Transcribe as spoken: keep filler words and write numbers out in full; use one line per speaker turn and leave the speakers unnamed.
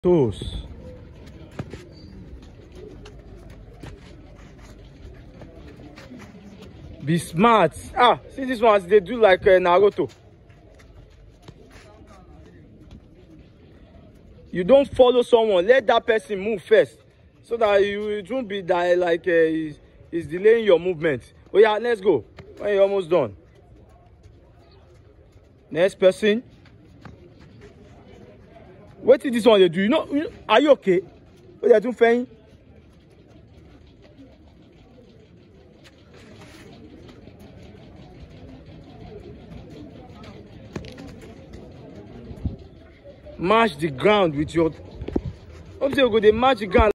Toes. Be smart. Ah, see this ones, they do like uh, Naruto. You don't follow someone, let that person move first, so that you it won't be that like uh, is is delaying your movement. Oh yeah, let's go. When you're almost done. Next person. What is this one they do? You know, you know are you okay? What they are doing fine? Match the ground with your. Obviously, you go they match the ground.